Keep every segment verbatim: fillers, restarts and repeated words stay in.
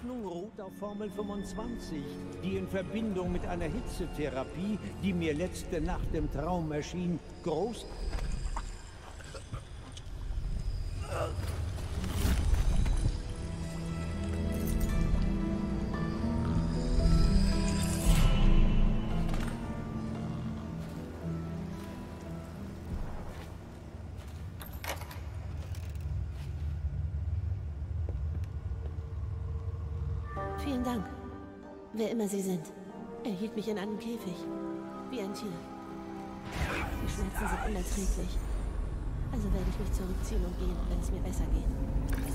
Hoffnung ruht auf Formel fünfundzwanzig, die in Verbindung mit einer Hitzetherapie, die mir letzte Nacht im Traum erschien, groß... Vielen Dank. Wer immer Sie sind. Er hielt mich in einem Käfig. Wie ein Tier. Die Schmerzen sind unerträglich. Also werde ich mich zurückziehen und gehen, wenn es mir besser geht.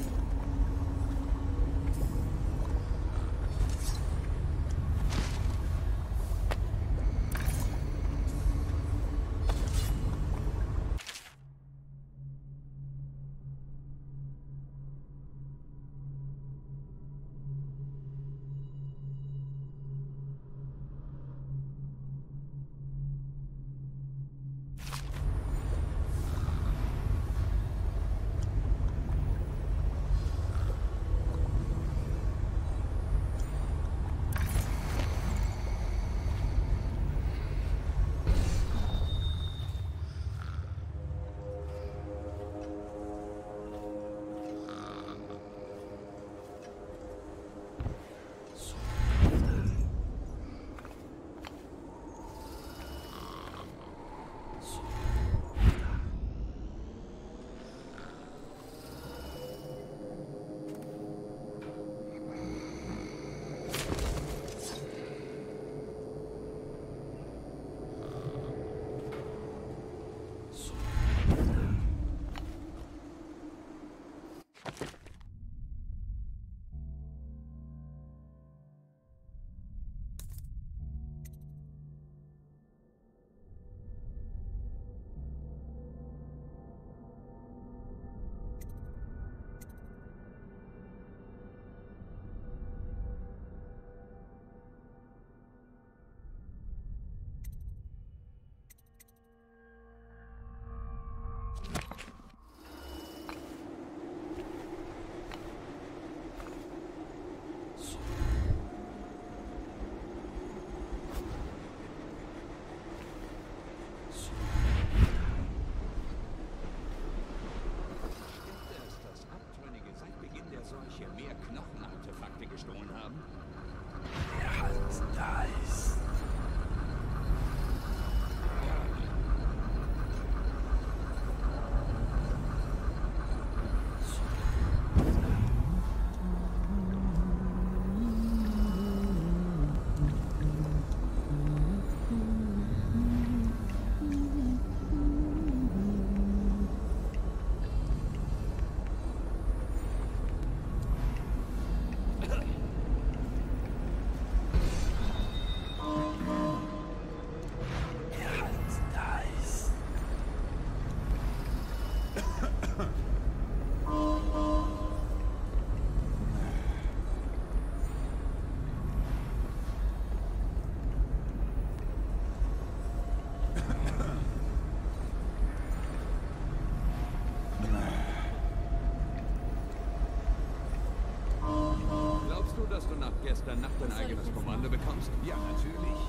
Dass du nach gestern Nacht dein eigenes Kommando bekommst? Ja, natürlich.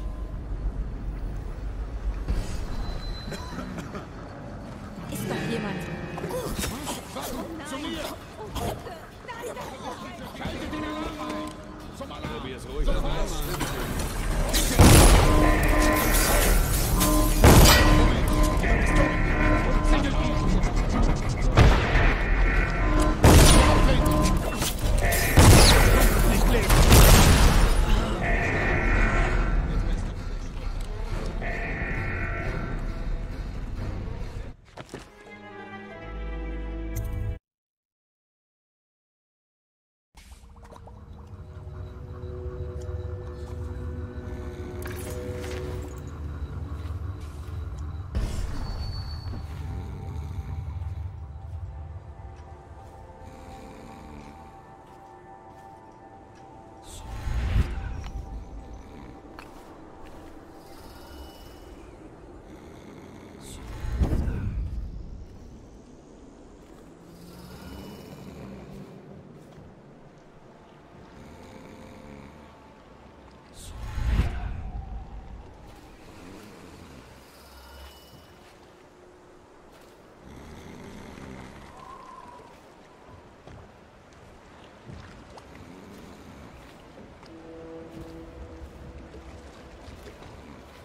Ist doch jemand? Warte, zu mir! Schaltet den Alarm ein! Zum Alarm! Probier's ruhig dabei,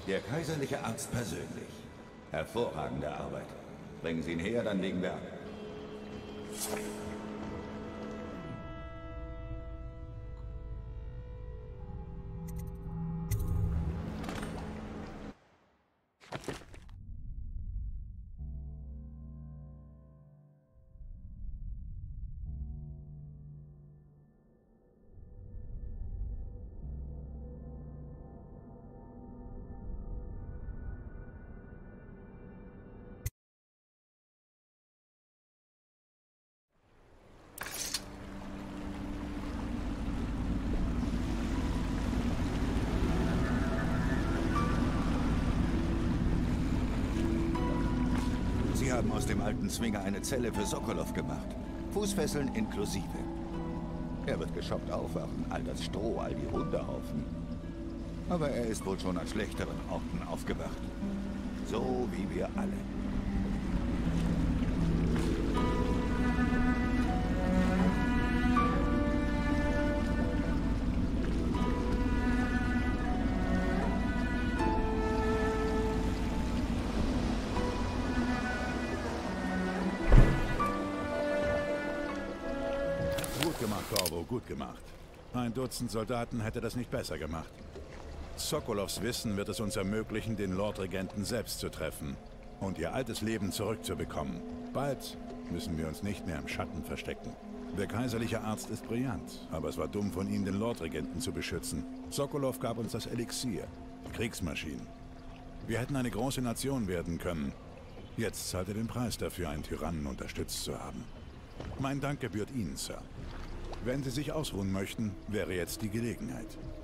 Der kaiserliche Arzt persönlich. Hervorragende Arbeit. Bringen Sie ihn her, dann legen wir ab. Sie haben aus dem alten Zwinger eine Zelle für Sokolov gemacht. Fußfesseln inklusive. Er wird geschockt aufwachen, all das Stroh, all die Hundehaufen. Aber er ist wohl schon an schlechteren Orten aufgewacht. So wie wir alle. Gut gemacht, Corvo, gut gemacht. Ein Dutzend Soldaten hätte das nicht besser gemacht. Sokolovs Wissen wird es uns ermöglichen, den Lordregenten selbst zu treffen und ihr altes Leben zurückzubekommen. Bald müssen wir uns nicht mehr im Schatten verstecken. Der kaiserliche Arzt ist brillant, aber es war dumm von ihm, den Lordregenten zu beschützen. Sokolov gab uns das Elixier, die Kriegsmaschinen. Wir hätten eine große Nation werden können. Jetzt zahlt er den Preis dafür, einen Tyrannen unterstützt zu haben. Mein Dank gebührt Ihnen, Sir. Wenn Sie sich ausruhen möchten, wäre jetzt die Gelegenheit.